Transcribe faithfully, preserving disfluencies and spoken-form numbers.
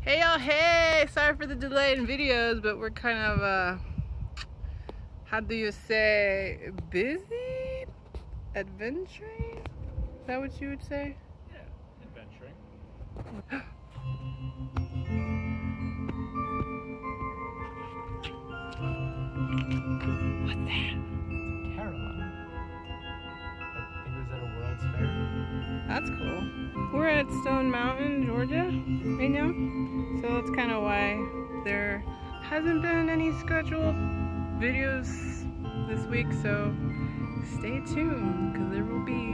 Hey y'all, hey! Sorry for the delay in videos, but we're kind of, uh, how do you say, busy? Adventuring? Is that what you would say? Yeah, adventuring. What's that? Caroline. I think it was at a World's Fair. That's cool. We're at Stone Mountain, Georgia, right now. So that's kind of why there hasn't been any scheduled videos this week. So stay tuned, because there will be.